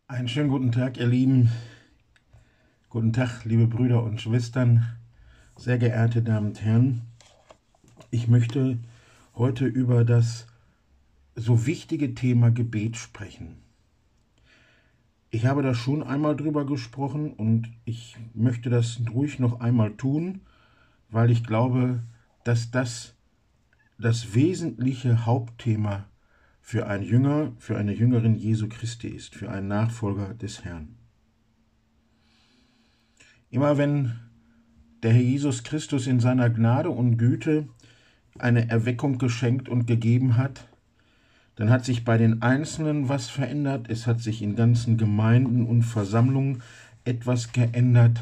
Einen schönen guten Tag, ihr Lieben. Guten Tag, liebe Brüder und Schwestern, sehr geehrte Damen und Herren. Ich möchte heute über das so wichtige Thema Gebet sprechen. Ich habe da schon einmal drüber gesprochen und ich möchte das ruhig noch einmal tun, weil ich glaube, dass das wesentliche Hauptthema für einen Jünger, für eine Jüngerin Jesu Christi ist, für einen Nachfolger des Herrn. Immer wenn der Herr Jesus Christus in seiner Gnade und Güte eine Erweckung geschenkt und gegeben hat, dann hat sich bei den Einzelnen was verändert, es hat sich in ganzen Gemeinden und Versammlungen etwas geändert.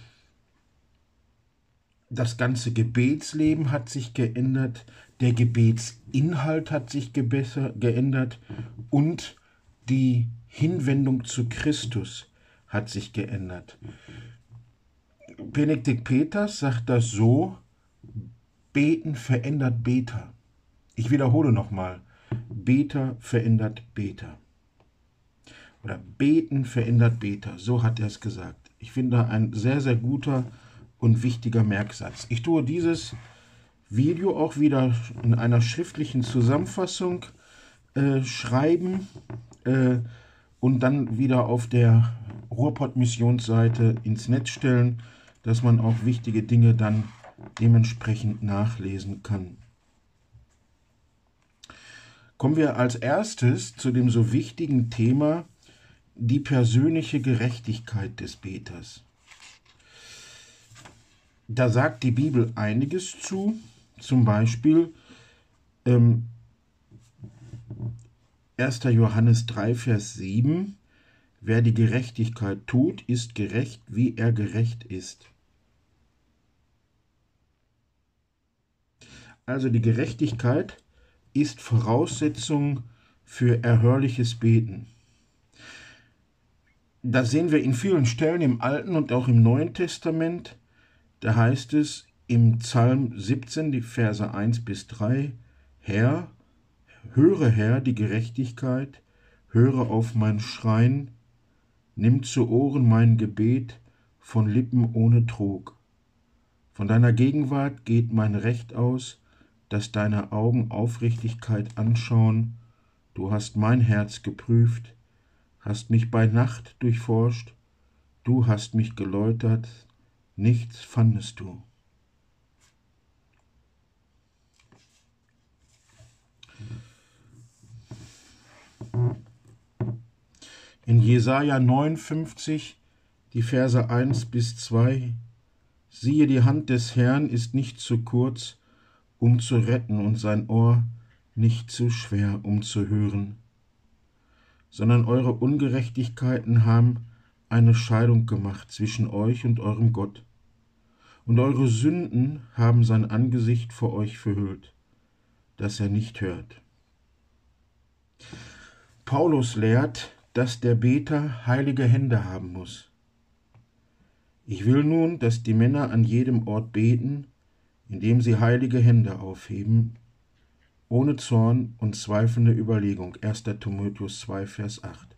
Das ganze Gebetsleben hat sich geändert, der Gebetsinhalt hat sich geändert und die Hinwendung zu Christus hat sich geändert. Benedikt Peters sagt das so: Beten verändert Beter. Ich wiederhole nochmal: Beter verändert Beter. Oder Beten verändert Beter, so hat er es gesagt. Ich finde ein sehr, sehr guter und wichtiger Merksatz. Ich tue dieses Video auch wieder in einer schriftlichen Zusammenfassung schreiben und dann wieder auf der Ruhrpott-Missionsseite ins Netz stellen, dass man auch wichtige Dinge dann dementsprechend nachlesen kann. Kommen wir als erstes zu dem so wichtigen Thema, die persönliche Gerechtigkeit des Beters. Da sagt die Bibel einiges zu, zum Beispiel 1. Johannes 3, Vers 7, wer die Gerechtigkeit tut, ist gerecht, wie er gerecht ist. Also die Gerechtigkeit ist Voraussetzung für erhörliches Beten. Das sehen wir in vielen Stellen im Alten und auch im Neuen Testament. Da heißt es im Psalm 17, die Verse 1 bis 3, Herr, höre Herr die Gerechtigkeit, höre auf mein Schreien, nimm zu Ohren mein Gebet von Lippen ohne Trug. Von deiner Gegenwart geht mein Recht aus, dass deine Augen Aufrichtigkeit anschauen. Du hast mein Herz geprüft, hast mich bei Nacht durchforscht, du hast mich geläutert, nichts fandest du. In Jesaja 59, die Verse 1 bis 2, siehe, die Hand des Herrn ist nicht zu kurz, um zu retten, und sein Ohr nicht zu schwer, um zu hören, sondern eure Ungerechtigkeiten haben eine Scheidung gemacht zwischen euch und eurem Gott, und eure Sünden haben sein Angesicht vor euch verhüllt, dass er nicht hört. Paulus lehrt, dass der Beter heilige Hände haben muss. Ich will nun, dass die Männer an jedem Ort beten, indem sie heilige Hände aufheben, ohne Zorn und zweifelnde Überlegung. 1. Timotheus 2, Vers 8.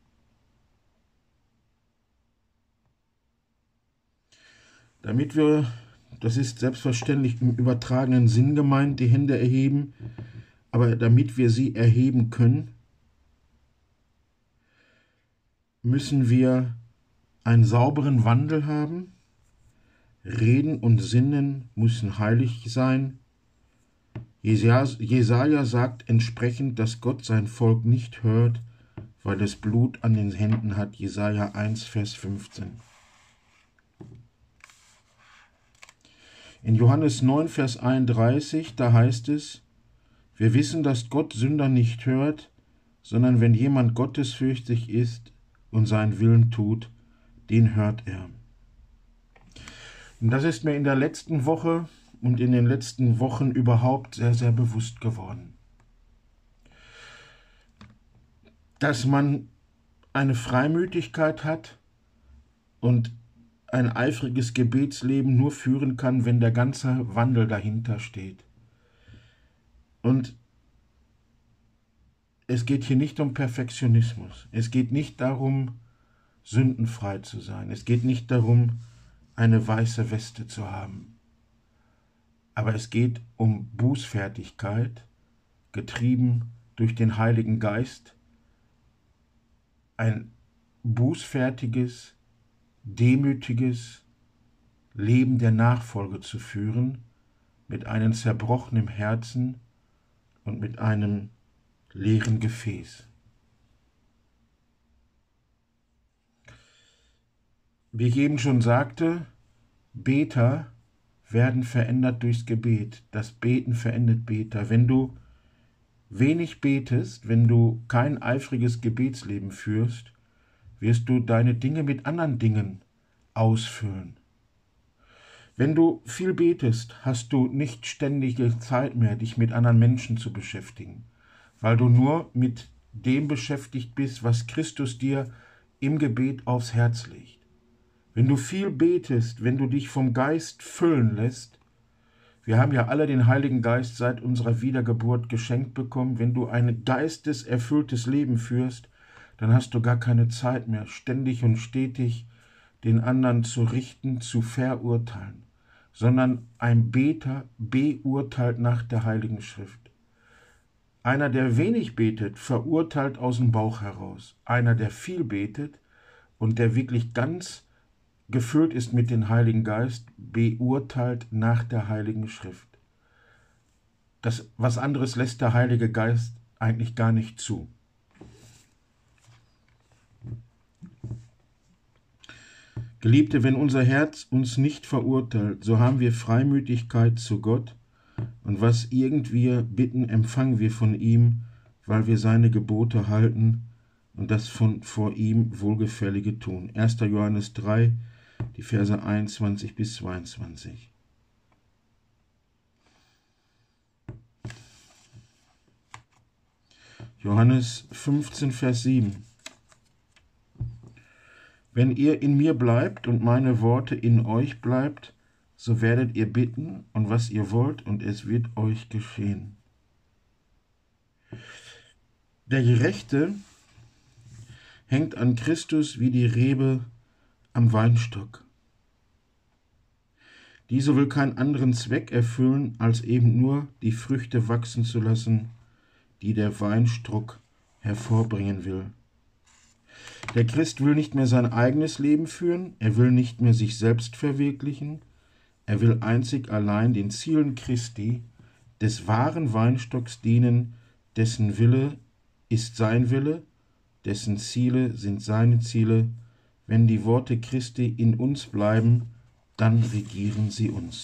Damit wir, das ist selbstverständlich im übertragenen Sinn gemeint, die Hände erheben, aber damit wir sie erheben können, müssen wir einen sauberen Wandel haben. Reden und Sinnen müssen heilig sein. Jesaja sagt entsprechend, dass Gott sein Volk nicht hört, weil es Blut an den Händen hat. Jesaja 1, Vers 15. In Johannes 9, Vers 31, da heißt es, wir wissen, dass Gott Sünder nicht hört, sondern wenn jemand gottesfürchtig ist und seinen Willen tut, den hört er. Und das ist mir in der letzten Woche und in den letzten Wochen überhaupt sehr, sehr bewusst geworden. Dass man eine Freimütigkeit hat und ein eifriges Gebetsleben nur führen kann, wenn der ganze Wandel dahinter steht. Und es geht hier nicht um Perfektionismus. Es geht nicht darum, sündenfrei zu sein. Es geht nicht darum, eine weiße Weste zu haben. Aber es geht um Bußfertigkeit, getrieben durch den Heiligen Geist, ein bußfertiges, demütiges Leben der Nachfolge zu führen, mit einem zerbrochenen Herzen und mit einem leeren Gefäß. Wie ich eben schon sagte, Beter werden verändert durchs Gebet. Das Beten verändert Beter. Wenn du wenig betest, wenn du kein eifriges Gebetsleben führst, wirst du deine Dinge mit anderen Dingen ausfüllen. Wenn du viel betest, hast du nicht ständige Zeit mehr, dich mit anderen Menschen zu beschäftigen, weil du nur mit dem beschäftigt bist, was Christus dir im Gebet aufs Herz legt. Wenn du viel betest, wenn du dich vom Geist füllen lässt, wir haben ja alle den Heiligen Geist seit unserer Wiedergeburt geschenkt bekommen, wenn du ein geisteserfülltes Leben führst, dann hast du gar keine Zeit mehr, ständig und stetig den anderen zu richten, zu verurteilen, sondern ein Beter beurteilt nach der Heiligen Schrift. Einer, der wenig betet, verurteilt aus dem Bauch heraus. Einer, der viel betet und der wirklich ganz gefüllt ist mit dem Heiligen Geist, beurteilt nach der Heiligen Schrift. Was anderes lässt der Heilige Geist eigentlich gar nicht zu. Geliebte, wenn unser Herz uns nicht verurteilt, so haben wir Freimütigkeit zu Gott, und was irgend wir bitten, empfangen wir von ihm, weil wir seine Gebote halten und das vor ihm Wohlgefällige tun. 1. Johannes 3, die Verse 21 bis 22. Johannes 15, Vers 7. Wenn ihr in mir bleibt und meine Worte in euch bleibt, so werdet ihr bitten, und was ihr wollt, und es wird euch geschehen. Der Gerechte hängt an Christus wie die Rebe am Weinstock. Diese will keinen anderen Zweck erfüllen, als eben nur die Früchte wachsen zu lassen, die der Weinstock hervorbringen will. Der Christ will nicht mehr sein eigenes Leben führen, er will nicht mehr sich selbst verwirklichen, er will einzig allein den Zielen Christi, des wahren Weinstocks dienen, dessen Wille ist sein Wille, dessen Ziele sind seine Ziele. Wenn die Worte Christi in uns bleiben, dann regieren sie uns.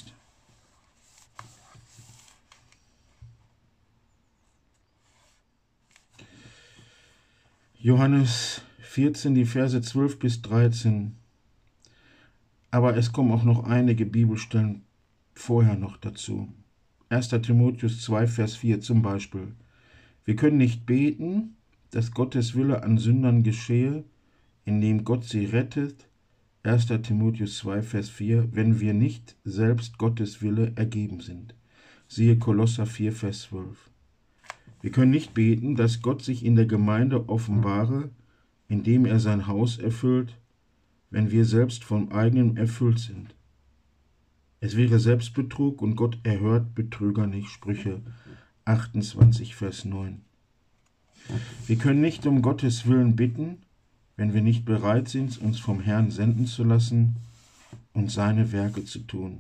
Johannes 14, die Verse 12 bis 13. Aber es kommen auch noch einige Bibelstellen vorher noch dazu. 1. Timotheus 2, Vers 4 zum Beispiel. Wir können nicht beten, dass Gottes Wille an Sündern geschehe, indem Gott sie rettet. 1. Timotheus 2, Vers 4, wenn wir nicht selbst Gottes Wille ergeben sind. Siehe Kolosser 4, Vers 12. Wir können nicht beten, dass Gott sich in der Gemeinde offenbare, indem er sein Haus erfüllt, wenn wir selbst vom eigenen erfüllt sind. Es wäre Selbstbetrug und Gott erhört Betrüger nicht. Sprüche 28, Vers 9. Wir können nicht um Gottes Willen bitten, wenn wir nicht bereit sind, uns vom Herrn senden zu lassen und seine Werke zu tun.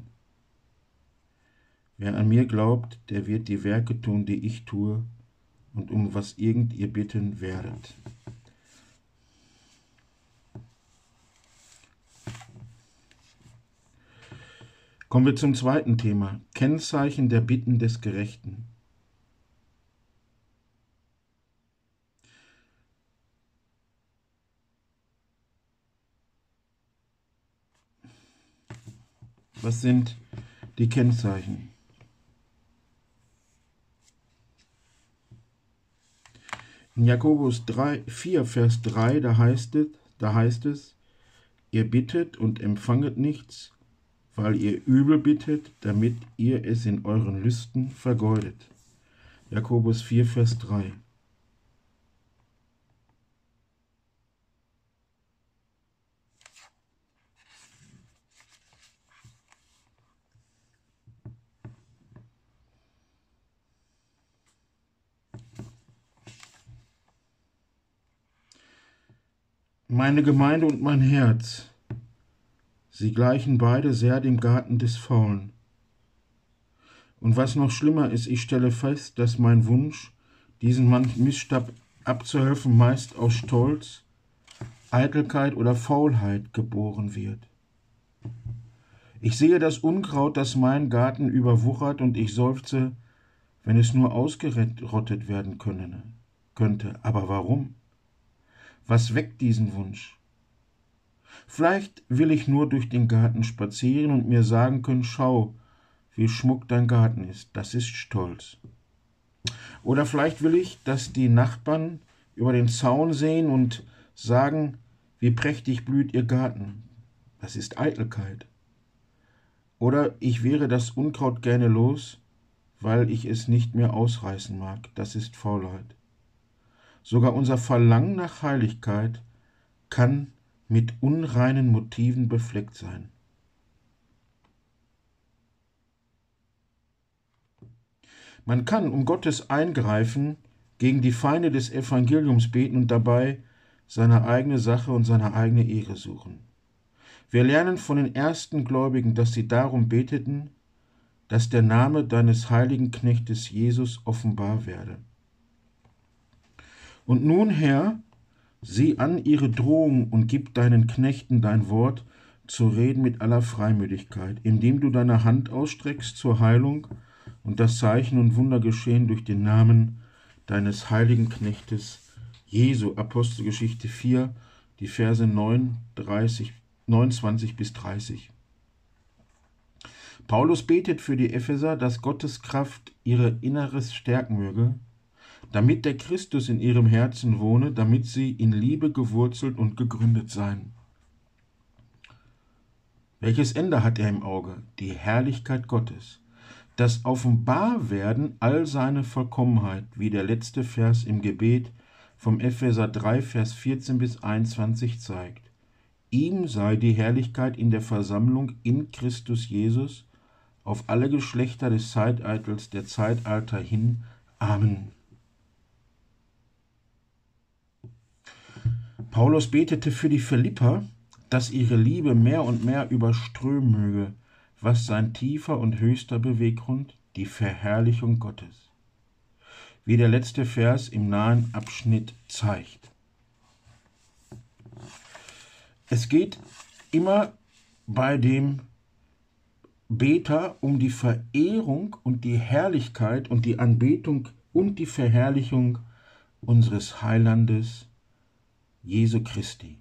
Wer an mir glaubt, der wird die Werke tun, die ich tue, und um was irgend ihr bitten werdet. Kommen wir zum zweiten Thema. Kennzeichen der Bitten des Gerechten. Was sind die Kennzeichen? In Jakobus 4, Vers 3, da heißt es, ihr bittet und empfanget nichts, weil ihr übel bittet, damit ihr es in euren Lüsten vergeudet. Jakobus 4, Vers 3. Meine Gemeinde und mein Herz, sie gleichen beide sehr dem Garten des Faulen. Und was noch schlimmer ist, ich stelle fest, dass mein Wunsch, diesen Missstand abzuhelfen, meist aus Stolz, Eitelkeit oder Faulheit geboren wird. Ich sehe das Unkraut, das meinen Garten überwuchert, und ich seufze, wenn es nur ausgerottet werden könnte. Aber warum? Was weckt diesen Wunsch? Vielleicht will ich nur durch den Garten spazieren und mir sagen können, schau, wie schmuck dein Garten ist, das ist Stolz. Oder vielleicht will ich, dass die Nachbarn über den Zaun sehen und sagen, wie prächtig blüht ihr Garten, das ist Eitelkeit. Oder ich wäre das Unkraut gerne los, weil ich es nicht mehr ausreißen mag, das ist Faulheit. Sogar unser Verlangen nach Heiligkeit kann mit unreinen Motiven befleckt sein. Man kann um Gottes Eingreifen gegen die Feinde des Evangeliums beten und dabei seine eigene Sache und seine eigene Ehre suchen. Wir lernen von den ersten Gläubigen, dass sie darum beteten, dass der Name deines heiligen Knechtes Jesus offenbar werde. Und nun, Herr, sieh an ihre Drohung und gib deinen Knechten dein Wort zu reden mit aller Freimütigkeit, indem du deine Hand ausstreckst zur Heilung und das Zeichen und Wunder geschehen durch den Namen deines heiligen Knechtes Jesu. Apostelgeschichte 4, die Verse 29 bis 30. Paulus betet für die Epheser, dass Gottes Kraft ihre Inneres stärken möge, damit der Christus in ihrem Herzen wohne, damit sie in Liebe gewurzelt und gegründet seien. Welches Ende hat er im Auge? Die Herrlichkeit Gottes. Das Offenbarwerden all seine Vollkommenheit, wie der letzte Vers im Gebet vom Epheser 3, Vers 14 bis 21 zeigt. Ihm sei die Herrlichkeit in der Versammlung in Christus Jesus auf alle Geschlechter des Zeitalters der Zeitalter hin. Amen. Paulus betete für die Philipper, dass ihre Liebe mehr und mehr überströmen möge, was sein tiefer und höchster Beweggrund, die Verherrlichung Gottes, wie der letzte Vers im nahen Abschnitt zeigt. Es geht immer bei dem Beter um die Verehrung und die Herrlichkeit und die Anbetung und die Verherrlichung unseres Heilandes Jesu Christi.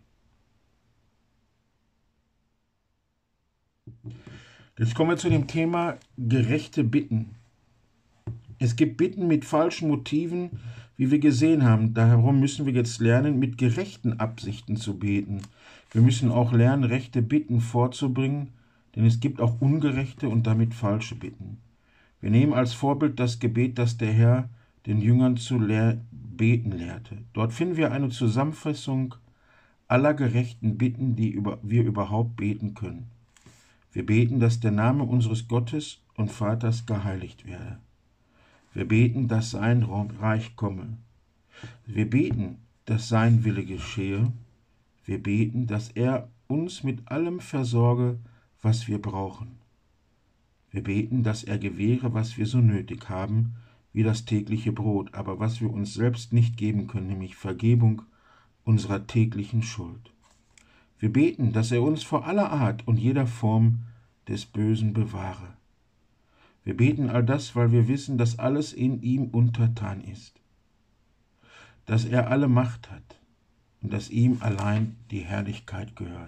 Jetzt kommen wir zu dem Thema gerechte Bitten. Es gibt Bitten mit falschen Motiven, wie wir gesehen haben. Darum müssen wir jetzt lernen, mit gerechten Absichten zu beten. Wir müssen auch lernen, rechte Bitten vorzubringen, denn es gibt auch ungerechte und damit falsche Bitten. Wir nehmen als Vorbild das Gebet, das der Herr den Jüngern zu beten lehrte. Dort finden wir eine Zusammenfassung aller gerechten Bitten, die wir überhaupt beten können. Wir beten, dass der Name unseres Gottes und Vaters geheiligt werde. Wir beten, dass sein Reich komme. Wir beten, dass sein Wille geschehe. Wir beten, dass er uns mit allem versorge, was wir brauchen. Wir beten, dass er gewähre, was wir so nötig haben, wie das tägliche Brot, aber was wir uns selbst nicht geben können, nämlich Vergebung unserer täglichen Schuld. Wir beten, dass er uns vor aller Art und jeder Form des Bösen bewahre. Wir beten all das, weil wir wissen, dass alles in ihm untertan ist, dass er alle Macht hat und dass ihm allein die Herrlichkeit gehört.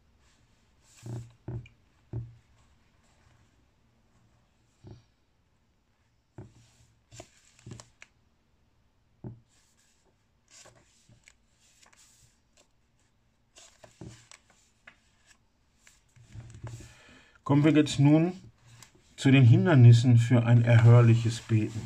Kommen wir jetzt nun zu den Hindernissen für ein erhörliches Beten.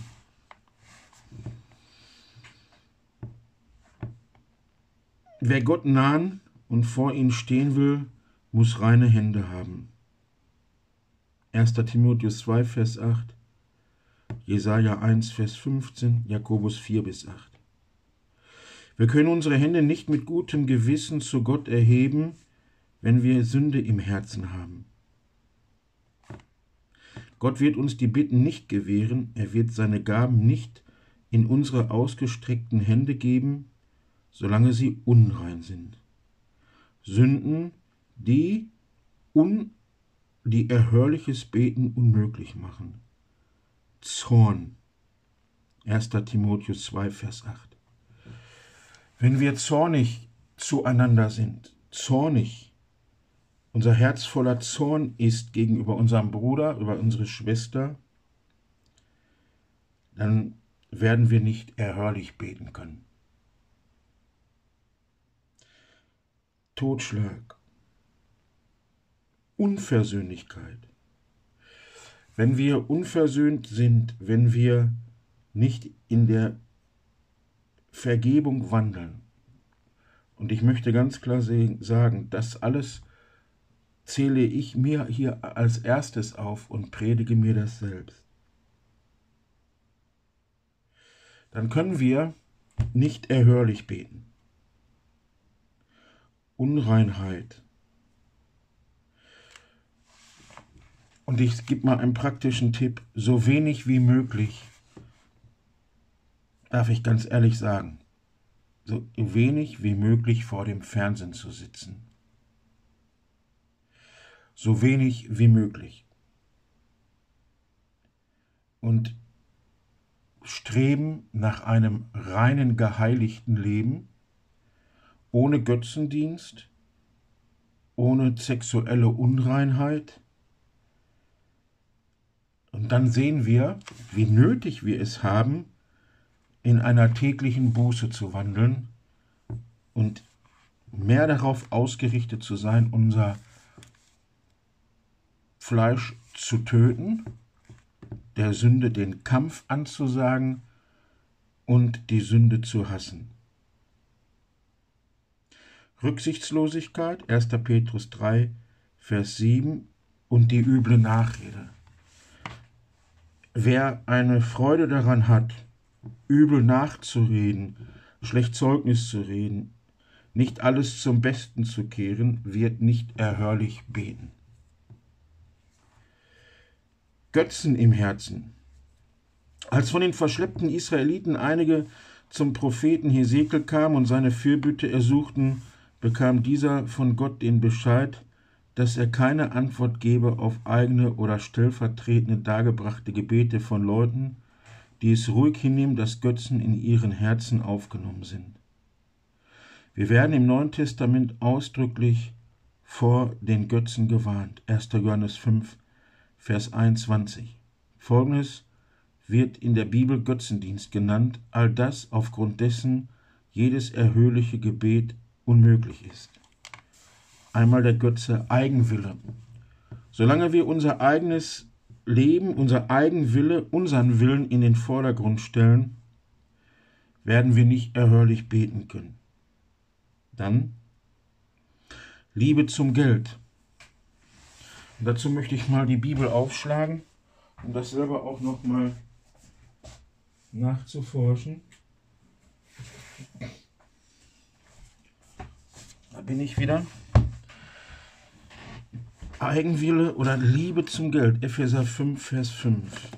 Wer Gott nahen und vor ihm stehen will, muss reine Hände haben. 1. Timotheus 2, Vers 8, Jesaja 1, Vers 15, Jakobus 4 bis 8. Wir können unsere Hände nicht mit gutem Gewissen zu Gott erheben, wenn wir Sünde im Herzen haben. Gott wird uns die Bitten nicht gewähren, er wird seine Gaben nicht in unsere ausgestreckten Hände geben, solange sie unrein sind. Sünden, die erhörliches Beten unmöglich machen. Zorn. 1. Timotheus 2, Vers 8. Wenn wir zornig zueinander sind, unser Herz voller Zorn ist gegenüber unserem Bruder, über unsere Schwester, dann werden wir nicht erhörlich beten können. Totschlag, Unversöhnlichkeit. Wenn wir unversöhnt sind, wenn wir nicht in der Vergebung wandeln, und ich möchte ganz klar sagen, das alles zähle ich mir hier als erstes auf und predige mir das selbst, dann können wir nicht erhörlich beten. Unreinheit. Und ich gebe mal einen praktischen Tipp, so wenig wie möglich, darf ich ganz ehrlich sagen, so wenig wie möglich vor dem Fernsehen zu sitzen. So wenig wie möglich. Und streben nach einem reinen, geheiligten Leben, ohne Götzendienst, ohne sexuelle Unreinheit. Und dann sehen wir, wie nötig wir es haben, in einer täglichen Buße zu wandeln und mehr darauf ausgerichtet zu sein, unser Fleisch zu töten, der Sünde den Kampf anzusagen und die Sünde zu hassen. Rücksichtslosigkeit, 1. Petrus 3, Vers 7 und die üble Nachrede. Wer eine Freude daran hat, übel nachzureden, schlecht Zeugnis zu reden, nicht alles zum Besten zu kehren, wird nicht erhörlich beten. Götzen im Herzen. Als von den verschleppten Israeliten einige zum Propheten Hesekiel kamen und seine Fürbitte ersuchten, bekam dieser von Gott den Bescheid, dass er keine Antwort gebe auf eigene oder stellvertretende dargebrachte Gebete von Leuten, die es ruhig hinnehmen, dass Götzen in ihren Herzen aufgenommen sind. Wir werden im Neuen Testament ausdrücklich vor den Götzen gewarnt. 1. Johannes 5, Vers 21. Folgendes wird in der Bibel Götzendienst genannt, all das aufgrund dessen jedes erhörliche Gebet unmöglich ist. Einmal der Götze Eigenwille. Solange wir unser eigenes Leben, unser Eigenwille, unseren Willen in den Vordergrund stellen, werden wir nicht erhörlich beten können. Dann Liebe zum Geld. Und dazu möchte ich mal die Bibel aufschlagen, um das selber auch nochmal nachzuforschen. Da bin ich wieder. Eigenwille oder Liebe zum Geld. Epheser 5, Vers 5.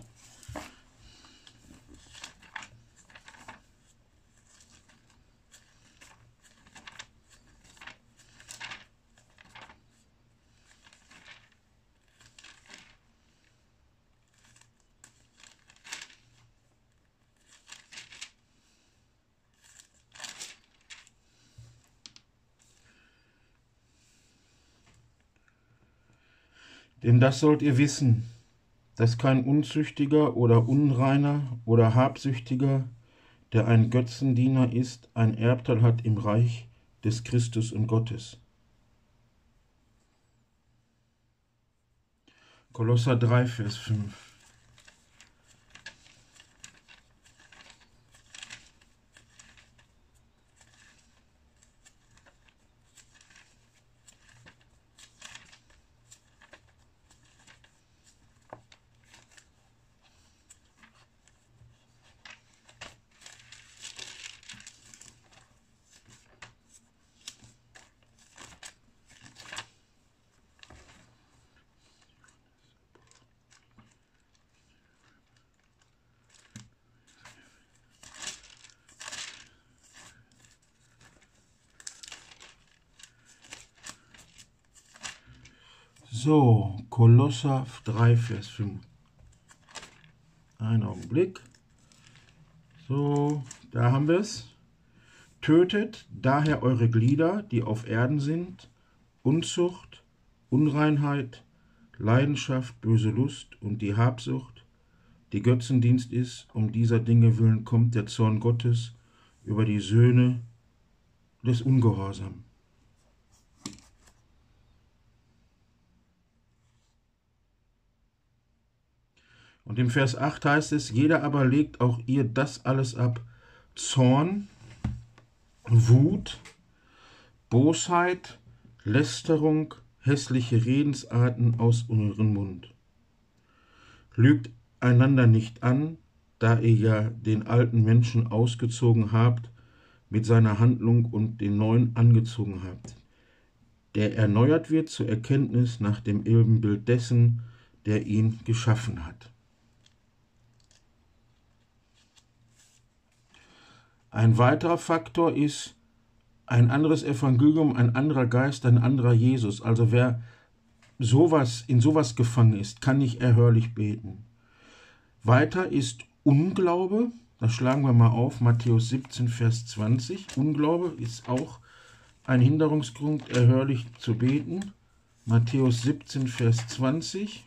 Denn das sollt ihr wissen, dass kein Unzüchtiger oder Unreiner oder Habsüchtiger, der ein Götzendiener ist, ein Erbteil hat im Reich des Christus und Gottes. Kolosser 3, Vers 5. So, Kolosser 3, Vers 5. Einen Augenblick. So, da haben wir es. Tötet daher eure Glieder, die auf Erden sind, Unzucht, Unreinheit, Leidenschaft, böse Lust und die Habsucht, die Götzendienst ist. Um dieser Dinge willen kommt der Zorn Gottes über die Söhne des Ungehorsams. Und im Vers 8 heißt es, jeder aber legt auch ihr das alles ab, Zorn, Wut, Bosheit, Lästerung, hässliche Redensarten aus eurem Mund. Lügt einander nicht an, da ihr ja den alten Menschen ausgezogen habt, mit seiner Handlung und den neuen angezogen habt, der erneuert wird zur Erkenntnis nach dem Ebenbild dessen, der ihn geschaffen hat. Ein weiterer Faktor ist ein anderes Evangelium, ein anderer Geist, ein anderer Jesus. Also wer in sowas gefangen ist, kann nicht erhörlich beten. Weiter ist Unglaube, das schlagen wir mal auf, Matthäus 17, Vers 20. Unglaube ist auch ein Hinderungsgrund, erhörlich zu beten. Matthäus 17, Vers 20.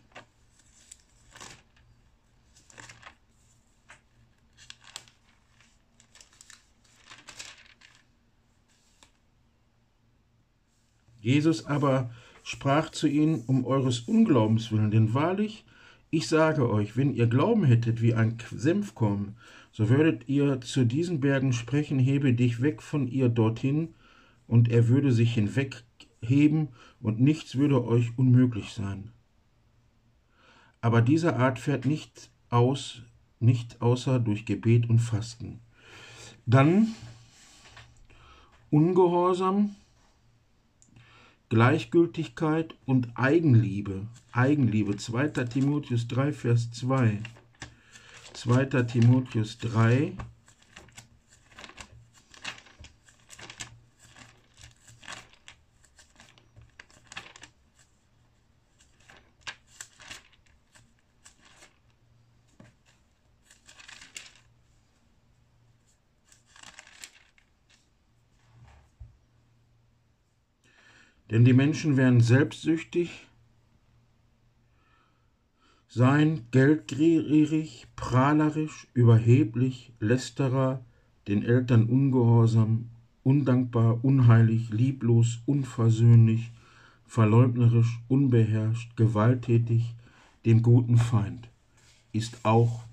Jesus aber sprach zu ihnen, um eures Unglaubens willen, denn wahrlich, ich sage euch, wenn ihr Glauben hättet wie ein Senfkorn, so würdet ihr zu diesen Bergen sprechen, hebe dich weg von ihr dorthin, und er würde sich hinwegheben, und nichts würde euch unmöglich sein. Aber diese Art fährt nicht außer durch Gebet und Fasten. Dann Ungehorsam, Gleichgültigkeit und Eigenliebe. 2. Timotheus 3, Vers 2. 2. Timotheus 3. Denn die Menschen werden selbstsüchtig sein, geldgierig, prahlerisch, überheblich, Lästerer, den Eltern ungehorsam, undankbar, unheilig, lieblos, unversöhnlich, verleugnerisch, unbeherrscht, gewalttätig, dem guten Feind. Ist auch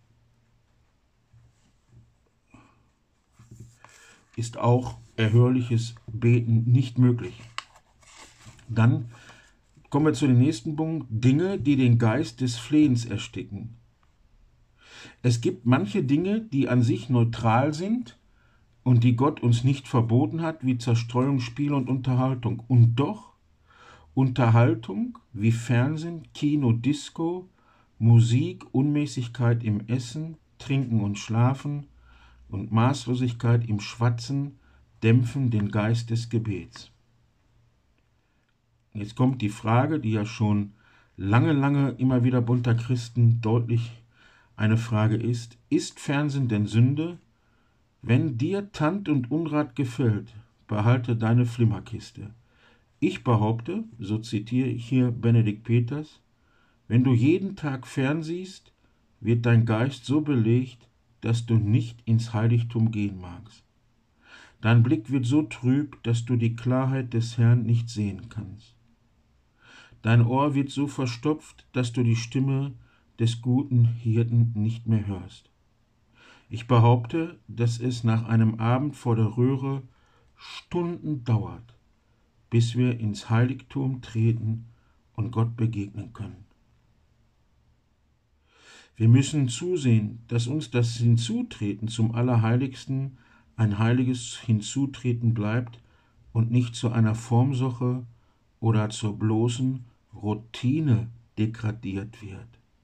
erhörliches Beten nicht möglich. Dann kommen wir zu dem nächsten Punkt, Dinge, die den Geist des Flehens ersticken. Es gibt manche Dinge, die an sich neutral sind und die Gott uns nicht verboten hat, wie Zerstreuung, Spiel und Unterhaltung. Und doch Unterhaltung wie Fernsehen, Kino, Disco, Musik, Unmäßigkeit im Essen, Trinken und Schlafen und Maßlosigkeit im Schwatzen dämpfen den Geist des Gebets. Jetzt kommt die Frage, die ja schon lange immer wieder unter Christen deutlich eine Frage ist Fernsehen denn Sünde? Wenn dir Tand und Unrat gefällt, behalte deine Flimmerkiste. Ich behaupte, so zitiere ich hier Benedikt Peters, wenn du jeden Tag fernsiehst, wird dein Geist so belegt, dass du nicht ins Heiligtum gehen magst. Dein Blick wird so trüb, dass du die Klarheit des Herrn nicht sehen kannst. Dein Ohr wird so verstopft, dass du die Stimme des guten Hirten nicht mehr hörst. Ich behaupte, dass es nach einem Abend vor der Röhre Stunden dauert, bis wir ins Heiligtum treten und Gott begegnen können. Wir müssen zusehen, dass uns das Hinzutreten zum Allerheiligsten ein heiliges Hinzutreten bleibt und nicht zu einer Formsache oder zur bloßen Routine degradiert wird.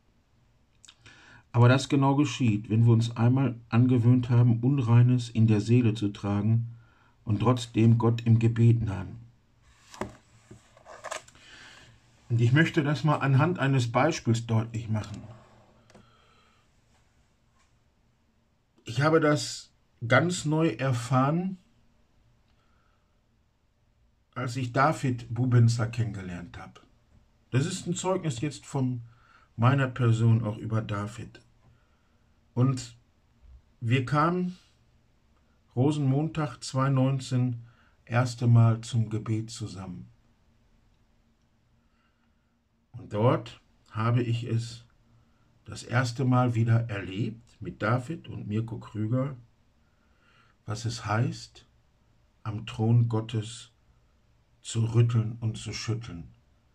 Aber das genau geschieht, wenn wir uns einmal angewöhnt haben, Unreines in der Seele zu tragen und trotzdem Gott im Gebet nahen. Und ich möchte das mal anhand eines Beispiels deutlich machen. Ich habe das ganz neu erfahren, als ich David Bubenzer kennengelernt habe. Das ist ein Zeugnis jetzt von meiner Person auch über David. Und wir kamen Rosenmontag 2019 erste Mal zum Gebet zusammen. Und dort habe ich es das erste Mal wieder erlebt mit David und Mirko Krüger, was es heißt, am Thron Gottes zu rütteln und zu schütteln.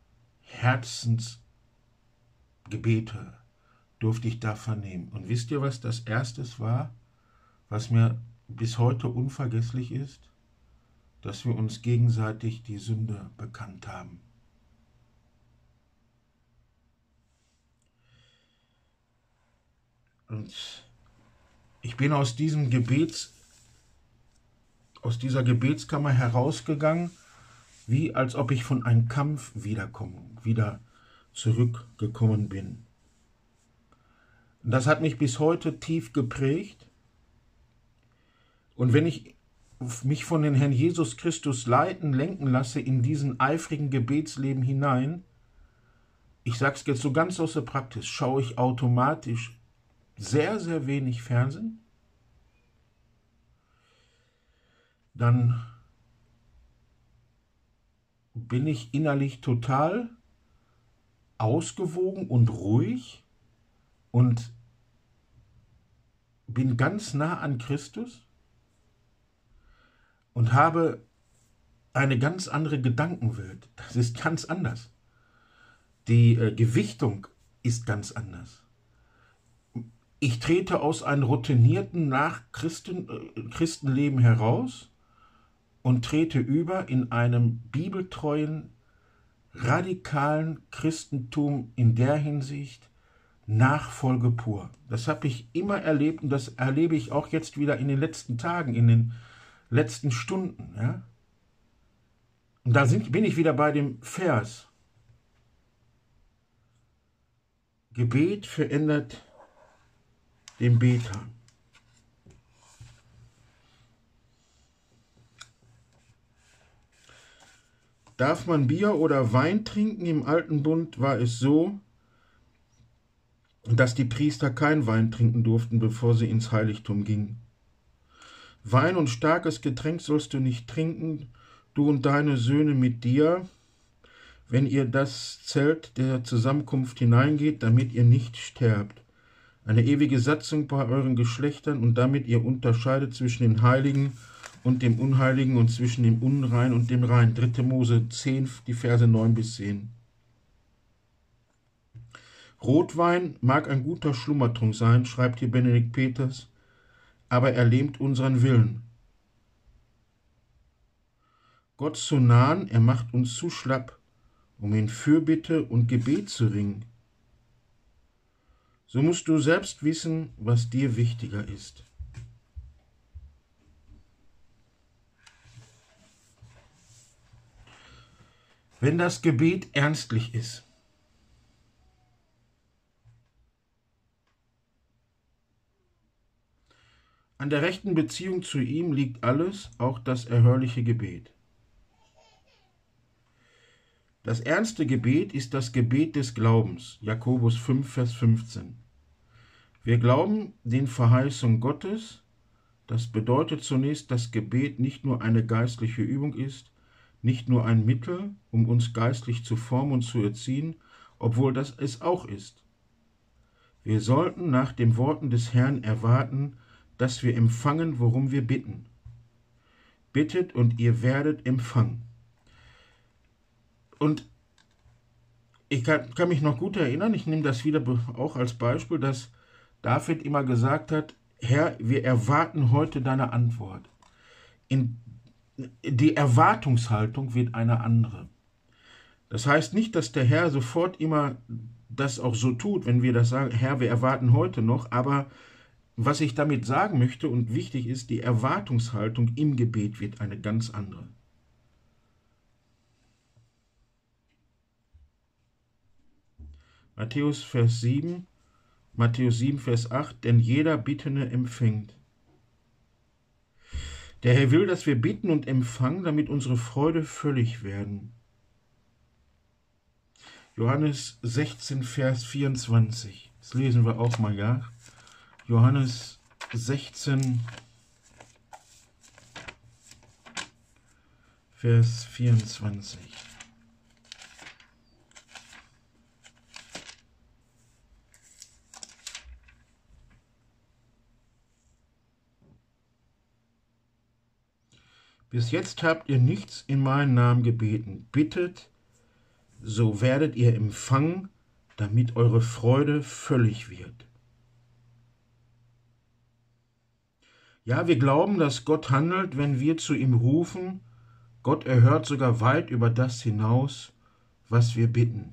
Herzensgebete durfte ich da vernehmen. Und wisst ihr, was das Erstes war, was mir bis heute unvergesslich ist? Dass wir uns gegenseitig die Sünde bekannt haben. Und ich bin aus dieser Gebetskammer herausgegangen, wie als ob ich von einem Kampf wieder zurückgekommen bin. Und das hat mich bis heute tief geprägt. Und wenn ich mich von den Herrn Jesus Christus leiten, lenken lasse in diesen eifrigen Gebetsleben hinein, ich sage es jetzt so ganz aus der Praxis, schaue ich automatisch sehr, sehr wenig Fernsehen, dann bin ich innerlich total ausgewogen und ruhig und bin ganz nah an Christus und habe eine ganz andere Gedankenwelt. Das ist ganz anders. Die Gewichtung ist ganz anders. Ich trete aus einem routinierten Christenleben heraus und trete über in einem bibeltreuen, radikalen Christentum in der Hinsicht Nachfolge pur. Das habe ich immer erlebt und das erlebe ich auch jetzt wieder in den letzten Tagen, in den letzten Stunden. Ja? Und da bin ich wieder bei dem Vers. Gebet verändert den Beter. Darf man Bier oder Wein trinken? Im Alten Bund war es so, dass die Priester kein Wein trinken durften, bevor sie ins Heiligtum gingen. Wein und starkes Getränk sollst du nicht trinken, du und deine Söhne mit dir, wenn ihr das Zelt der Zusammenkunft hineingeht, damit ihr nicht sterbt. Eine ewige Satzung bei euren Geschlechtern und damit ihr unterscheidet zwischen dem Heiligen und dem Unheiligen und zwischen dem Unrein und dem Rein. 3. Mose 10, die Verse 9 bis 10. Rotwein mag ein guter Schlummertrunk sein, schreibt hier Benedikt Peters, aber er lähmt unseren Willen. Gott zu nahen, er macht uns zu schlapp, um in Fürbitte und Gebet zu ringen. So musst du selbst wissen, was dir wichtiger ist. Wenn das Gebet ernstlich ist, an der rechten Beziehung zu ihm liegt alles, auch das erhörliche Gebet. Das ernste Gebet ist das Gebet des Glaubens, Jakobus 5, Vers 15. Wir glauben den Verheißungen Gottes, das bedeutet zunächst, dass Gebet nicht nur eine geistliche Übung ist, nicht nur ein Mittel, um uns geistlich zu formen und zu erziehen, obwohl das es auch ist. Wir sollten nach den Worten des Herrn erwarten, dass wir empfangen, worum wir bitten. Bittet und ihr werdet empfangen. Und ich kann mich noch gut erinnern, ich nehme das wieder auch als Beispiel, dass David immer gesagt hat, Herr, wir erwarten heute deine Antwort. Die Erwartungshaltung wird eine andere. Das heißt nicht, dass der Herr sofort immer das auch so tut, wenn wir das sagen, Herr, wir erwarten heute noch, aber was ich damit sagen möchte und wichtig ist, die Erwartungshaltung im Gebet wird eine ganz andere. Matthäus 7, Vers 8, denn jeder Bittende empfängt. Der Herr will, dass wir bitten und empfangen, damit unsere Freude völlig werden. Johannes 16, Vers 24. Das lesen wir auch mal, ja? Johannes 16, Vers 24. Bis jetzt habt ihr nichts in meinen Namen gebeten. Bittet, so werdet ihr empfangen, damit eure Freude völlig wird. Ja, wir glauben, dass Gott handelt, wenn wir zu ihm rufen. Gott erhört sogar weit über das hinaus, was wir bitten.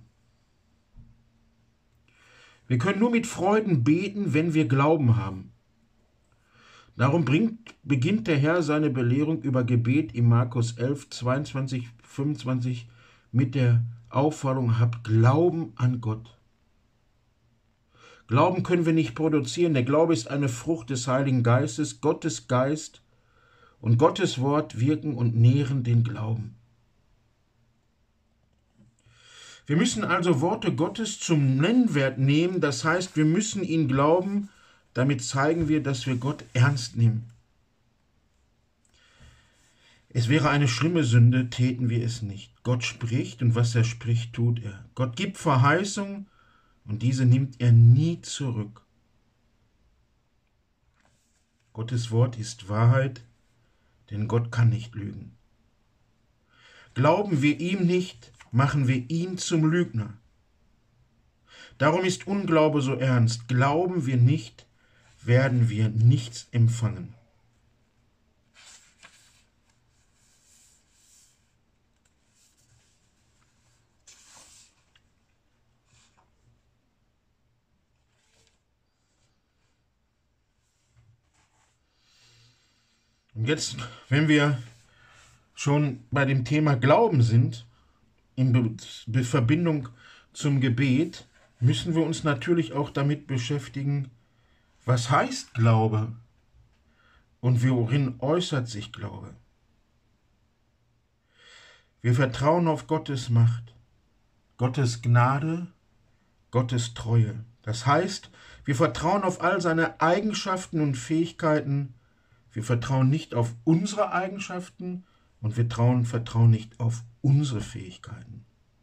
Wir können nur mit Freuden beten, wenn wir Glauben haben. Darum beginnt der Herr seine Belehrung über Gebet in Markus 11, 22, 25 mit der Aufforderung, habt Glauben an Gott. Glauben können wir nicht produzieren. Der Glaube ist eine Frucht des Heiligen Geistes. Gottes Geist und Gottes Wort wirken und nähren den Glauben. Wir müssen also Worte Gottes zum Nennwert nehmen. Das heißt, wir müssen ihn glauben. Damit zeigen wir, dass wir Gott ernst nehmen. Es wäre eine schlimme Sünde, täten wir es nicht. Gott spricht und was er spricht, tut er. Gott gibt Verheißung und diese nimmt er nie zurück. Gottes Wort ist Wahrheit, denn Gott kann nicht lügen. Glauben wir ihm nicht, machen wir ihn zum Lügner. Darum ist Unglaube so ernst. Glauben wir nicht, werden wir nichts empfangen. Und jetzt, wenn wir schon bei dem Thema Glauben sind, in Verbindung zum Gebet, müssen wir uns natürlich auch damit beschäftigen, was heißt Glaube und worin äußert sich Glaube? Wir vertrauen auf Gottes Macht, Gottes Gnade, Gottes Treue. Das heißt, wir vertrauen auf all seine Eigenschaften und Fähigkeiten. Wir vertrauen nicht auf unsere Eigenschaften und wir vertrauen nicht auf unsere Fähigkeiten.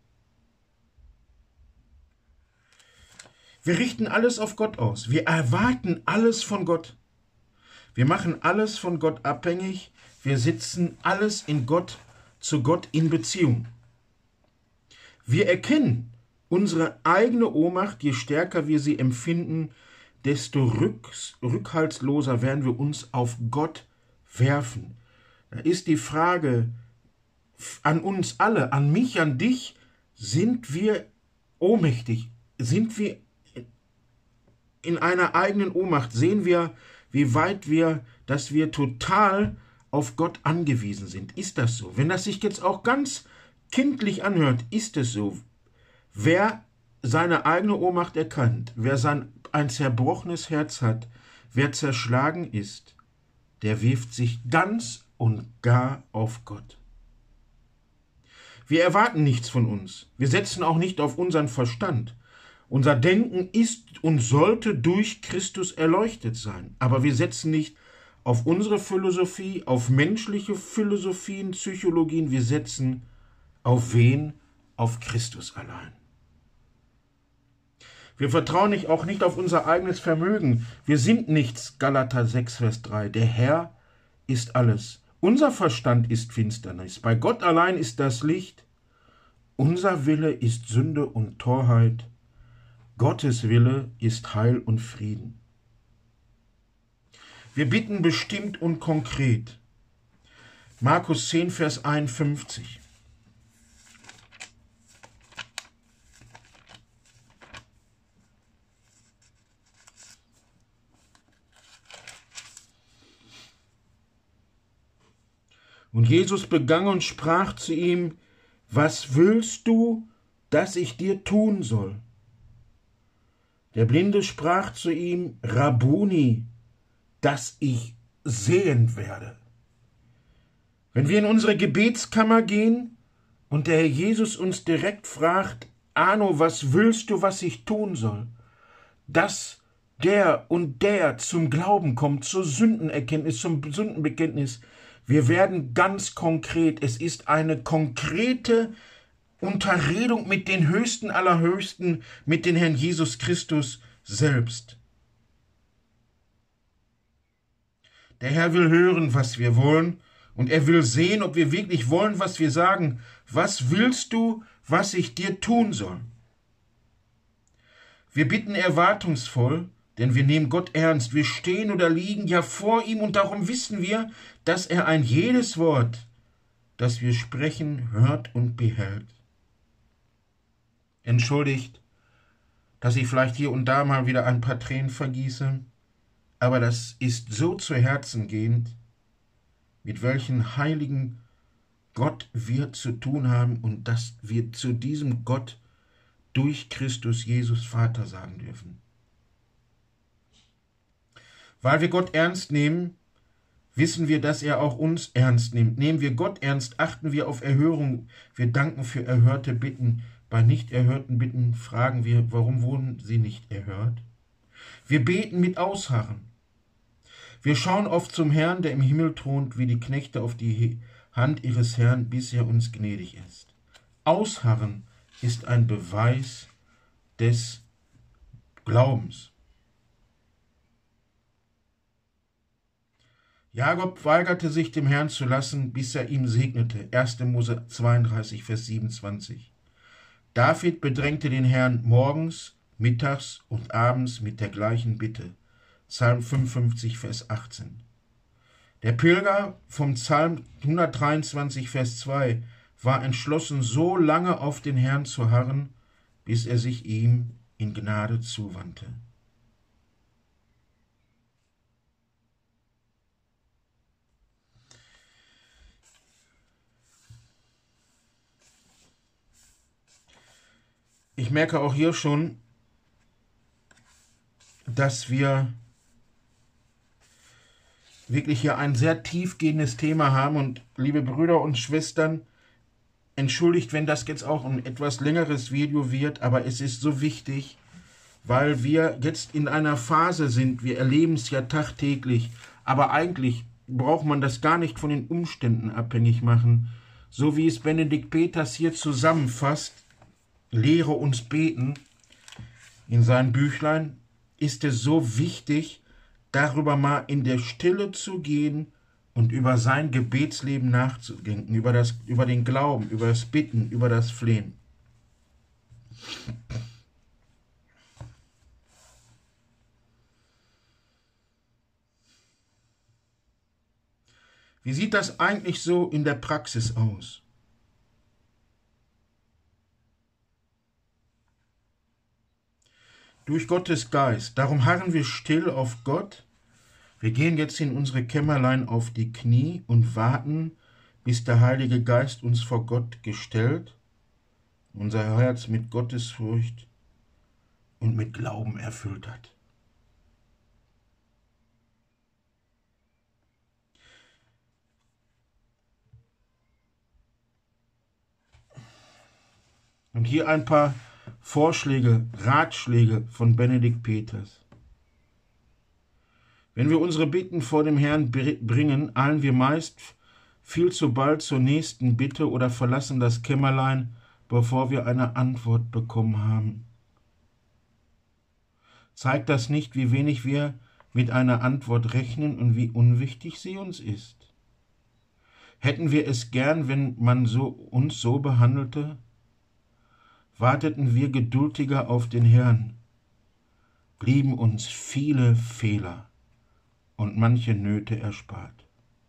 Wir richten alles auf Gott aus. Wir erwarten alles von Gott. Wir machen alles von Gott abhängig. Wir setzen alles zu Gott in Beziehung. Wir erkennen unsere eigene Ohnmacht. Je stärker wir sie empfinden, desto rückhaltsloser werden wir uns auf Gott werfen. Da ist die Frage an uns alle, an mich, an dich, sind wir ohnmächtig? Sind wir in einer eigenen Ohnmacht? Sehen wir, wie weit dass wir total auf Gott angewiesen sind? Ist das so? Wenn das sich jetzt auch ganz kindlich anhört, ist es so. Wer seine eigene Ohnmacht erkannt, wer ein zerbrochenes Herz hat, wer zerschlagen ist, der wirft sich ganz und gar auf Gott. Wir erwarten nichts von uns. Wir setzen auch nicht auf unseren Verstand. Unser Denken ist und sollte durch Christus erleuchtet sein. Aber wir setzen nicht auf unsere Philosophie, auf menschliche Philosophien, Psychologien. Wir setzen auf wen? Auf Christus allein. Wir vertrauen auch nicht auf unser eigenes Vermögen. Wir sind nichts, Galater 6, Vers 3. Der Herr ist alles. Unser Verstand ist Finsternis. Bei Gott allein ist das Licht. Unser Wille ist Sünde und Torheit. Gottes Wille ist Heil und Frieden. Wir bitten bestimmt und konkret. Markus 10, Vers 51. Und Jesus begann und sprach zu ihm, was willst du, dass ich dir tun soll? Der Blinde sprach zu ihm: Rabbuni, dass ich sehend werde. Wenn wir in unsere Gebetskammer gehen und der Herr Jesus uns direkt fragt: Arno, was willst du, was ich tun soll? Dass der und der zum Glauben kommt, zur Sündenerkenntnis, zum Sündenbekenntnis. Wir werden ganz konkret. Es ist eine konkrete Unterredung mit den Höchsten aller Höchsten, mit dem Herrn Jesus Christus selbst. Der Herr will hören, was wir wollen, und er will sehen, ob wir wirklich wollen, was wir sagen. Was willst du, was ich dir tun soll? Wir bitten erwartungsvoll, denn wir nehmen Gott ernst. Wir stehen oder liegen ja vor ihm, und darum wissen wir, dass er ein jedes Wort, das wir sprechen, hört und behält. Entschuldigt, dass ich vielleicht hier und da mal wieder ein paar Tränen vergieße, aber das ist so zu Herzen gehend, mit welchen heiligen Gott wir zu tun haben und dass wir zu diesem Gott durch Christus Jesus Vater sagen dürfen. Weil wir Gott ernst nehmen, wissen wir, dass er auch uns ernst nimmt. Nehmen wir Gott ernst, achten wir auf Erhörung. Wir danken für erhörte Bitten. Bei nicht erhörten Bitten fragen wir, warum wurden sie nicht erhört? Wir beten mit Ausharren. Wir schauen oft zum Herrn, der im Himmel thront, wie die Knechte auf die Hand ihres Herrn, bis er uns gnädig ist. Ausharren ist ein Beweis des Glaubens. Jakob weigerte sich, dem Herrn zu lassen, bis er ihm segnete. 1. Mose 32, Vers 27. David bedrängte den Herrn morgens, mittags und abends mit der gleichen Bitte. Psalm 55, Vers 18. Der Pilger vom Psalm 123, Vers 2 war entschlossen, so lange auf den Herrn zu harren, bis er sich ihm in Gnade zuwandte. Ich merke auch hier schon, dass wir wirklich hier ein sehr tiefgehendes Thema haben. Und liebe Brüder und Schwestern, entschuldigt, wenn das jetzt auch ein etwas längeres Video wird, aber es ist so wichtig, weil wir jetzt in einer Phase sind, wir erleben es ja tagtäglich, aber eigentlich braucht man das gar nicht von den Umständen abhängig machen, so wie es Benedikt Peters hier zusammenfasst. Lehre uns beten. In seinem Büchlein ist es so wichtig, darüber mal in der Stille zu gehen und über sein Gebetsleben nachzudenken, über den Glauben, über das Bitten, über das Flehen. Wie sieht das eigentlich so in der Praxis aus? Durch Gottes Geist. Darum harren wir still auf Gott. Wir gehen jetzt in unsere Kämmerlein auf die Knie und warten, bis der Heilige Geist uns vor Gott gestellt, unser Herz mit Gottesfurcht und mit Glauben erfüllt hat. Und hier ein paar Vorschläge, Ratschläge von Benedikt Peters. Wenn wir unsere Bitten vor dem Herrn bringen, eilen wir meist viel zu bald zur nächsten Bitte oder verlassen das Kämmerlein, bevor wir eine Antwort bekommen haben. Zeigt das nicht, wie wenig wir mit einer Antwort rechnen und wie unwichtig sie uns ist? Hätten wir es gern, wenn man uns so behandelte? Warteten wir geduldiger auf den Herrn, blieben uns viele Fehler und manche Nöte erspart.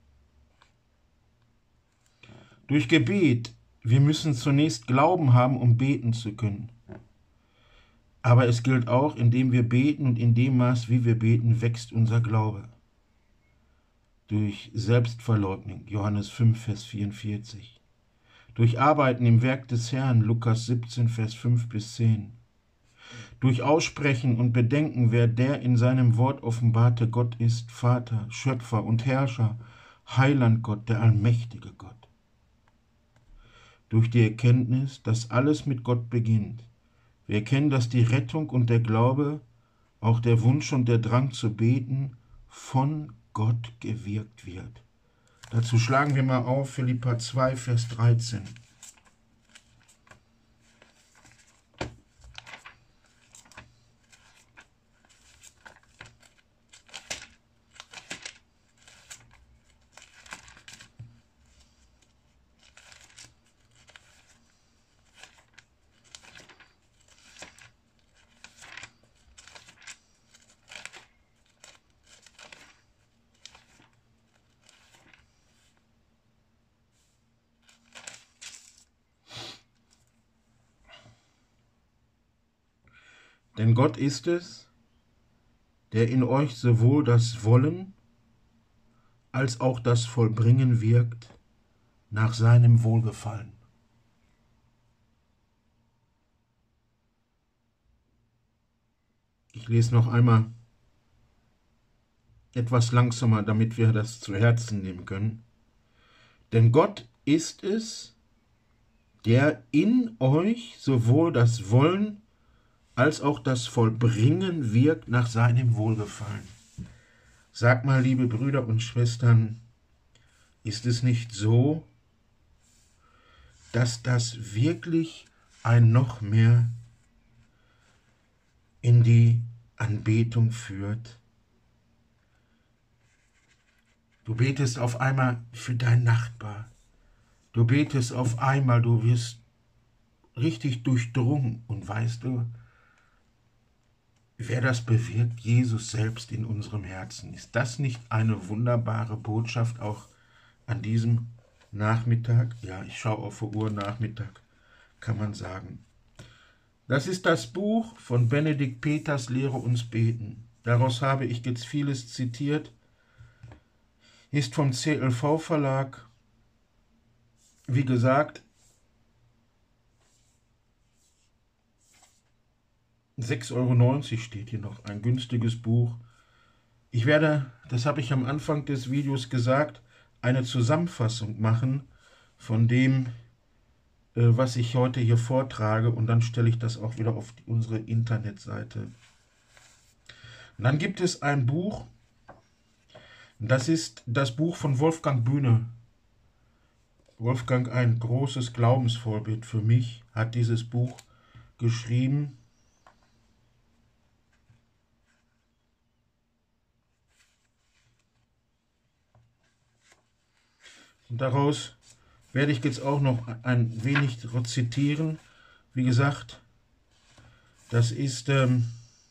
Durch Gebet, wir müssen zunächst Glauben haben, um beten zu können. Aber es gilt auch, indem wir beten und in dem Maß, wie wir beten, wächst unser Glaube. Durch Selbstverleugnung, Johannes 5, Vers 44. Durch Arbeiten im Werk des Herrn, Lukas 17, Vers 5 bis 10. Durch Aussprechen und Bedenken, wer der in seinem Wort offenbarte Gott ist, Vater, Schöpfer und Herrscher, Heiland Gott, der allmächtige Gott. Durch die Erkenntnis, dass alles mit Gott beginnt. Wir erkennen, dass die Rettung und der Glaube, auch der Wunsch und der Drang zu beten, von Gott gewirkt wird. Dazu schlagen wir mal auf Philipper 2, Vers 13. Denn Gott ist es, der in euch sowohl das Wollen als auch das Vollbringen wirkt nach seinem Wohlgefallen. Ich lese noch einmal etwas langsamer, damit wir das zu Herzen nehmen können. Denn Gott ist es, der in euch sowohl das Wollen als auch das Vollbringen wirkt nach seinem Wohlgefallen. Sag mal, liebe Brüder und Schwestern, ist es nicht so, dass das wirklich ein noch mehr in die Anbetung führt? Du betest auf einmal für deinen Nachbar. Du betest auf einmal, du wirst richtig durchdrungen. Und weißt du, wer das bewirkt? Jesus selbst in unserem Herzen. Ist das nicht eine wunderbare Botschaft auch an diesem Nachmittag? Ja, ich schaue auf die Uhr, Nachmittag, kann man sagen. Das ist das Buch von Benedikt Peters, Lehre uns beten. Daraus habe ich jetzt vieles zitiert. Ist vom CLV Verlag. Wie gesagt, 6,90 € steht hier noch, ein günstiges Buch. Ich werde, das habe ich am Anfang des Videos gesagt, eine Zusammenfassung machen von dem, was ich heute hier vortrage, und dann stelle ich das auch wieder auf unsere Internetseite. Und dann gibt es ein Buch, das ist das Buch von Wolfgang Bühne. Wolfgang, ein großes Glaubensvorbild für mich, hat dieses Buch geschrieben. Und daraus werde ich jetzt auch noch ein wenig zitieren. Wie gesagt, das ist ein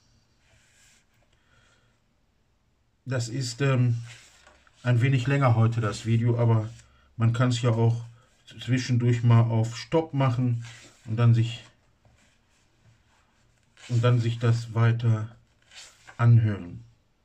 wenig länger heute, das Video, aber man kann es ja auch zwischendurch mal auf Stopp machen und dann sich das weiter anhören.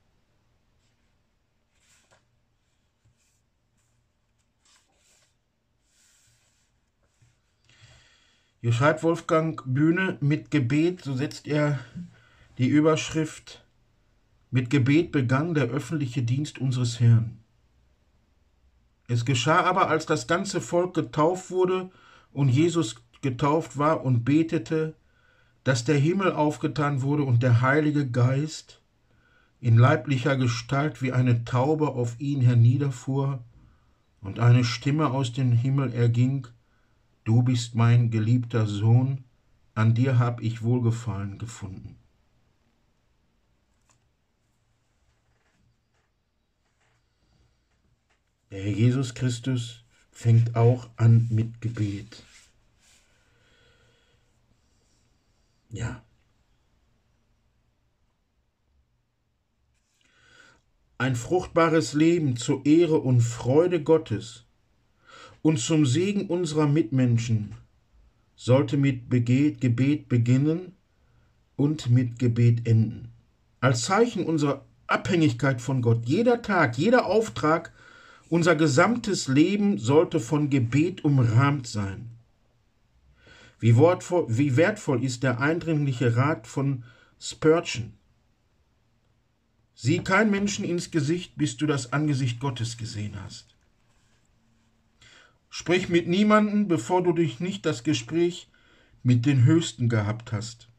Hier schreibt Wolfgang Bühne mit Gebet, so setzt er die Überschrift: Mit Gebet begann der öffentliche Dienst unseres Herrn. Es geschah aber, als das ganze Volk getauft wurde und Jesus getauft war und betete, dass der Himmel aufgetan wurde und der Heilige Geist in leiblicher Gestalt wie eine Taube auf ihn herniederfuhr, und eine Stimme aus dem Himmel erging: Du bist mein geliebter Sohn, an dir hab ich Wohlgefallen gefunden. Der Herr Jesus Christus fängt auch an mit Gebet. Ja. Ein fruchtbares Leben zur Ehre und Freude Gottes und zum Segen unserer Mitmenschen sollte mit Gebet beginnen und mit Gebet enden. Als Zeichen unserer Abhängigkeit von Gott, jeder Tag, jeder Auftrag, unser gesamtes Leben sollte von Gebet umrahmt sein. Wie wertvoll ist der eindringliche Rat von Spurgeon. Sieh kein Menschen ins Gesicht, bis du das Angesicht Gottes gesehen hast. Sprich mit niemandem, bevor du dich nicht das Gespräch mit den Höchsten gehabt hast.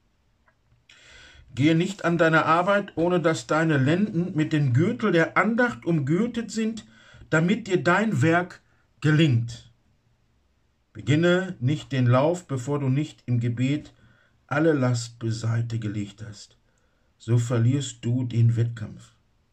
Gehe nicht an deine Arbeit, ohne dass deine Lenden mit dem Gürtel der Andacht umgürtet sind, damit dir dein Werk gelingt. Beginne nicht den Lauf, bevor du nicht im Gebet alle Last beiseite gelegt hast. So verlierst du den Wettkampf.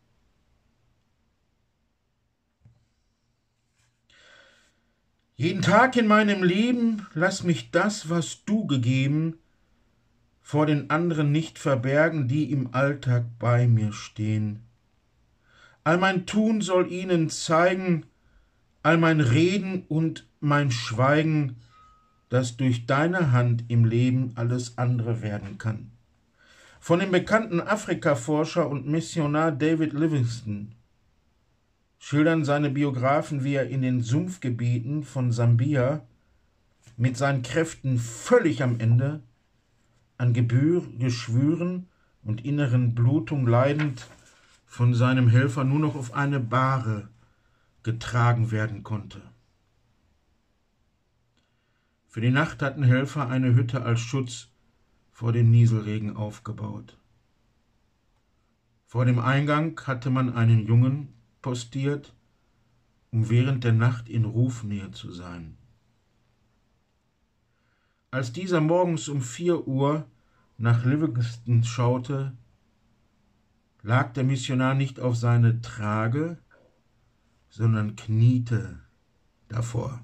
Jeden Tag in meinem Leben lass mich das, was du gegeben, vor den anderen nicht verbergen, die im Alltag bei mir stehen. All mein Tun soll ihnen zeigen, all mein Reden und mein Schweigen, dass durch deine Hand im Leben alles andere werden kann. Von dem bekannten Afrikaforscher und Missionar David Livingstone schildern seine Biografen, wie er in den Sumpfgebieten von Sambia mit seinen Kräften völlig am Ende, an Geschwüren und inneren Blutung leidend, von seinem Helfer nur noch auf eine Bahre getragen werden konnte. Für die Nacht hatten Helfer eine Hütte als Schutz vor dem Nieselregen aufgebaut. Vor dem Eingang hatte man einen Jungen postiert, um während der Nacht in Rufnähe zu sein. Als dieser morgens um 4 Uhr nach Livingstone schaute, lag der Missionar nicht auf seine Trage, sondern kniete davor.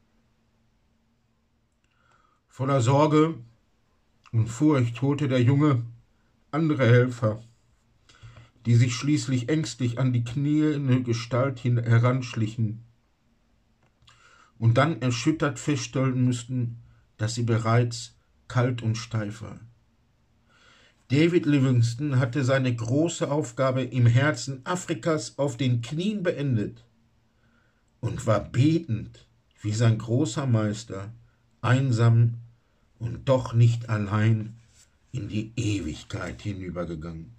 Voller Sorge und Furcht holte der Junge andere Helfer, die sich schließlich ängstlich an die kniende Gestalt heranschlichen und dann erschüttert feststellen mussten, dass sie bereits kalt und steif war. David Livingstone hatte seine große Aufgabe im Herzen Afrikas auf den Knien beendet und war betend wie sein großer Meister, einsam und doch nicht allein in die Ewigkeit hinübergegangen.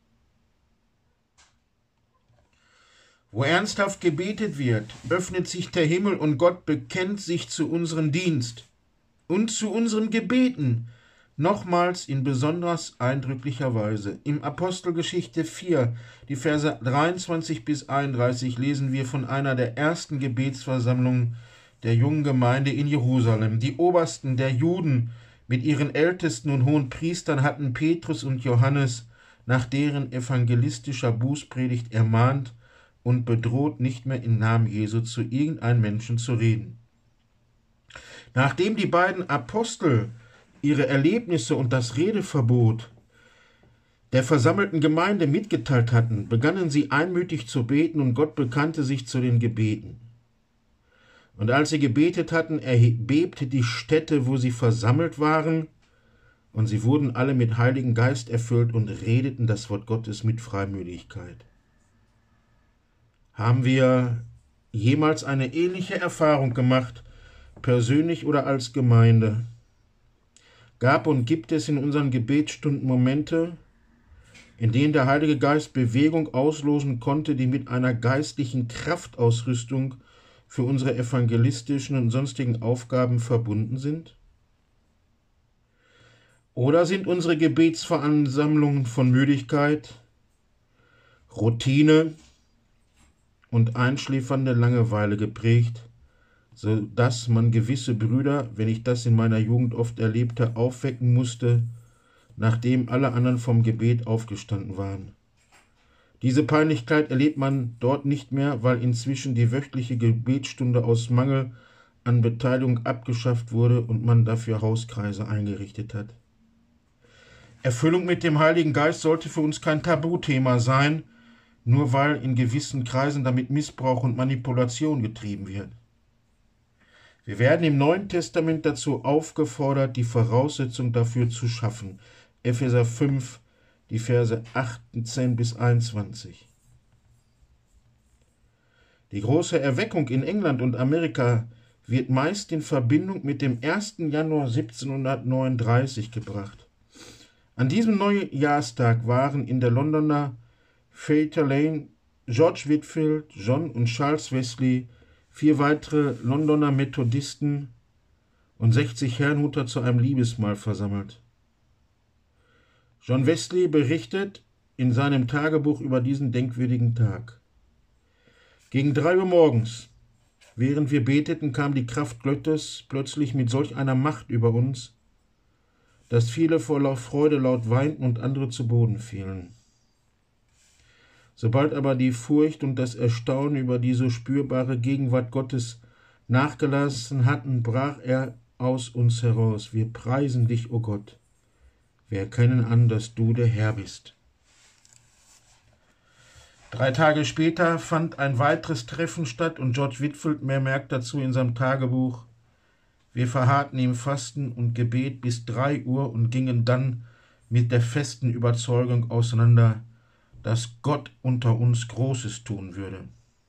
Wo ernsthaft gebetet wird, öffnet sich der Himmel und Gott bekennt sich zu unserem Dienst und zu unseren Gebeten, nochmals in besonders eindrücklicher Weise. Im Apostelgeschichte 4, die Verse 23 bis 31, lesen wir von einer der ersten Gebetsversammlungen der jungen Gemeinde in Jerusalem. Die Obersten der Juden mit ihren Ältesten und hohen Priestern hatten Petrus und Johannes nach deren evangelistischer Bußpredigt ermahnt und bedroht, nicht mehr im Namen Jesu zu irgendeinem Menschen zu reden. Nachdem die beiden Apostel ihre Erlebnisse und das Redeverbot der versammelten Gemeinde mitgeteilt hatten, begannen sie einmütig zu beten und Gott bekannte sich zu den Gebeten. Und als sie gebetet hatten, erbebte die Stätte, wo sie versammelt waren, und sie wurden alle mit Heiligen Geist erfüllt und redeten das Wort Gottes mit Freimütigkeit. Haben wir jemals eine ähnliche Erfahrung gemacht, persönlich oder als Gemeinde? Gab und gibt es in unseren Gebetsstunden Momente, in denen der Heilige Geist Bewegung auslösen konnte, die mit einer geistlichen Kraftausrüstung für unsere evangelistischen und sonstigen Aufgaben verbunden sind? Oder sind unsere Gebetsveransammlungen von Müdigkeit, Routine und einschläfernde Langeweile geprägt, so dass man gewisse Brüder, wenn ich das in meiner Jugend oft erlebte, aufwecken musste, nachdem alle anderen vom Gebet aufgestanden waren? Diese Peinlichkeit erlebt man dort nicht mehr, weil inzwischen die wöchentliche Gebetsstunde aus Mangel an Beteiligung abgeschafft wurde und man dafür Hauskreise eingerichtet hat. Erfüllung mit dem Heiligen Geist sollte für uns kein Tabuthema sein, nur weil in gewissen Kreisen damit Missbrauch und Manipulation getrieben wird. Wir werden im Neuen Testament dazu aufgefordert, die Voraussetzung dafür zu schaffen. Epheser 5, die Verse 18 bis 21. Die große Erweckung in England und Amerika wird meist in Verbindung mit dem 1. Januar 1739 gebracht. An diesem Neujahrstag waren in der Londoner Fetter Lane George Whitefield, John und Charles Wesley, 4 weitere Londoner Methodisten und 60 Herrnhuter zu einem Liebesmahl versammelt. John Wesley berichtet in seinem Tagebuch über diesen denkwürdigen Tag. Gegen 3 Uhr morgens, während wir beteten, kam die Kraft Gottes plötzlich mit solch einer Macht über uns, dass viele vor Freude laut weinten und andere zu Boden fielen. Sobald aber die Furcht und das Erstaunen über die so spürbare Gegenwart Gottes nachgelassen hatten, brach er aus uns heraus: Wir preisen dich, o Gott. Wir erkennen an, dass du der Herr bist. 3 Tage später fand ein weiteres Treffen statt und George Whitefield merkt dazu in seinem Tagebuch: Wir verharrten im Fasten und Gebet bis 3 Uhr und gingen dann mit der festen Überzeugung auseinander, dass Gott unter uns Großes tun würde.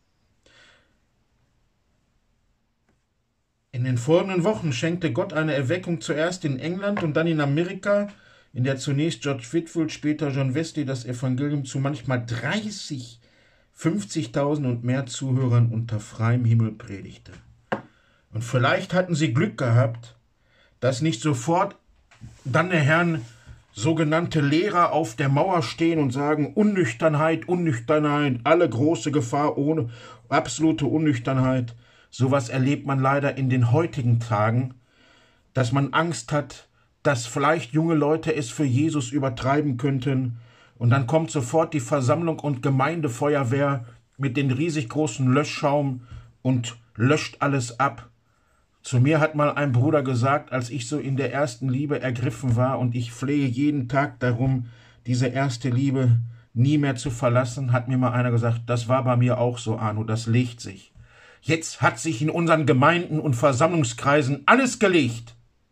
In den folgenden Wochen schenkte Gott eine Erweckung zuerst in England und dann in Amerika, in der zunächst George Whitefield, später John Wesley das Evangelium zu manchmal 30, 50.000 und mehr Zuhörern unter freiem Himmel predigte. Und vielleicht hatten sie Glück gehabt, dass nicht sofort dann der Herrn sogenannte Lehrer auf der Mauer stehen und sagen: Unnüchternheit, Unnüchternheit, alle große Gefahr ohne absolute Unnüchternheit. Sowas erlebt man leider in den heutigen Tagen, dass man Angst hat, dass vielleicht junge Leute es für Jesus übertreiben könnten. Und dann kommt sofort die Versammlung und Gemeindefeuerwehr mit den riesig großen Löschschaum und löscht alles ab. Zu mir hat mal ein Bruder gesagt, als ich so in der ersten Liebe ergriffen war und ich flehe jeden Tag darum, diese erste Liebe nie mehr zu verlassen, hat mir mal einer gesagt: Das war bei mir auch so, Arno, das legt sich. Jetzt hat sich in unseren Gemeinden und Versammlungskreisen alles gelegt.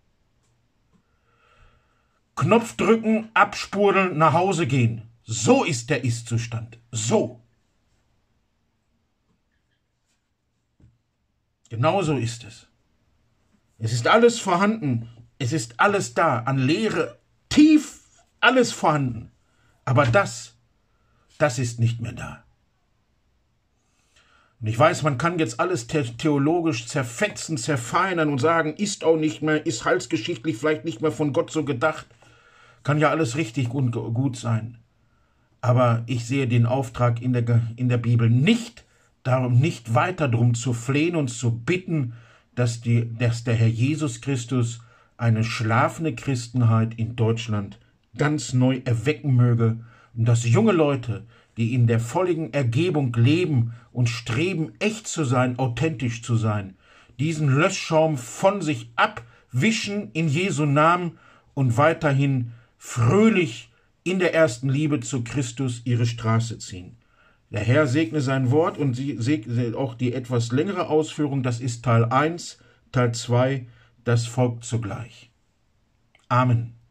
Knopf drücken, abspudeln, nach Hause gehen. So ist der Ist-Zustand. So. Genauso ist es. Es ist alles vorhanden. Es ist alles da. An Lehre, tief alles vorhanden. Aber das ist nicht mehr da. Und ich weiß, man kann jetzt alles theologisch zerfetzen, zerfeinern und sagen, ist auch nicht mehr, ist heilsgeschichtlich vielleicht nicht mehr von Gott so gedacht. Kann ja alles richtig und gut sein. Aber ich sehe den Auftrag in der Bibel nicht weiter darum zu flehen und zu bitten, dass der Herr Jesus Christus eine schlafende Christenheit in Deutschland ganz neu erwecken möge und dass junge Leute, die in der vollen Ergebung leben und streben, echt zu sein, authentisch zu sein, diesen Löschschaum von sich abwischen in Jesu Namen und weiterhin fröhlich in der ersten Liebe zu Christus ihre Straße ziehen. Der Herr segne sein Wort und sie segne auch die etwas längere Ausführung. Das ist Teil 1, Teil 2, das folgt sogleich. Amen.